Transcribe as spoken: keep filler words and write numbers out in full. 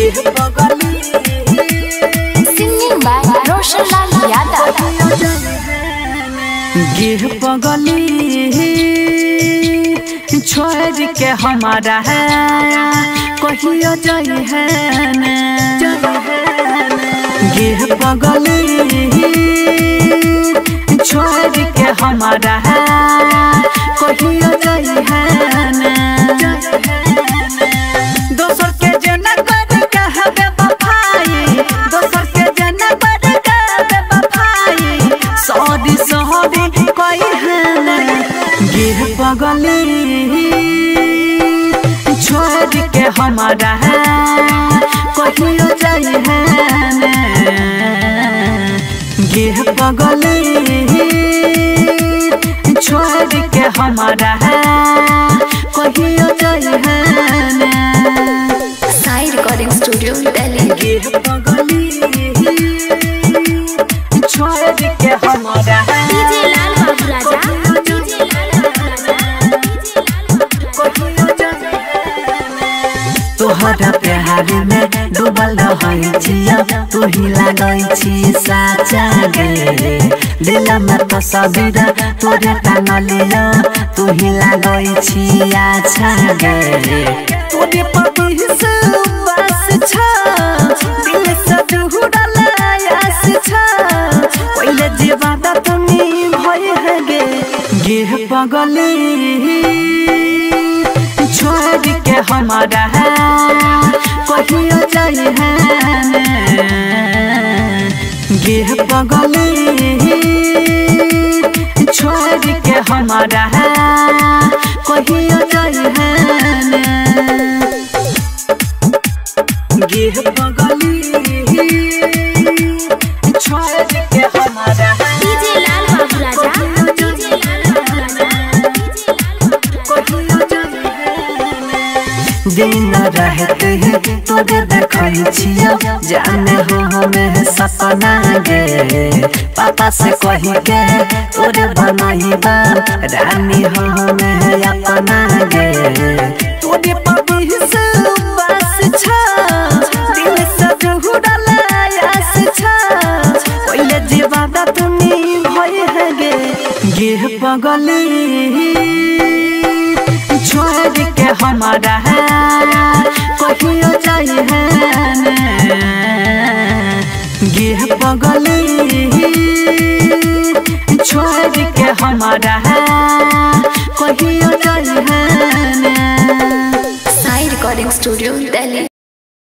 Singing by Roshan Lal Yadav। गिर पगली छोड़ के हमारा है कहियो जई है गिर पगली छोड़ के हमारा है कहियो जई है दोसर के जना कर कहबे बफाई दोसर के जना कर कहबे बफाई सॉरी सॉरी कोई है गिर पगली छोड़ के हमारा है कहियो जाई है गिर पगली छोड़ के हमारा है कहियो जाई है साई रिकॉर्डिंग स्टूडियो दिल्ली। गिर पगली छोड़ के हमारा है डीजे लाल बाबू राजा डीजे लाल बाबू राजा तोहरा प्यार में डूबल रहै छिया तू ही लागै छी साचा गे दिल में तस्वीर तोरे टांगलिया तू ही लागै छी अच्छा गे तोरे पति से बस छा दिल से जुड़ल आस छा पहले जीवादा तुनी भय है गे गिर पगली छोड़ के हमारा है कहियो जाई है गिर पगली छोड़ के हमारा है कहियो जाई है गिर पगली छोड़ के हमारा है डीजे लाल बाबू राजा डीजे लाल बाबू राजा दिन रहते हैं तोरे देखै छिया जाने हो हमें सपना गे पापा से कही के तोरे बनाइबा रानी हो हमें अपना गे तोरे पति से बस छा दिल से जुड़ल आस छा पहले जीवादा तुनी भय है गे गिर पगली छोड़ के हमारा है कहियो जाई है गिर पगली छोड़ के हमारा है कहियो जाई है साई रिकॉर्डिंग स्टूडियो दिल्ली।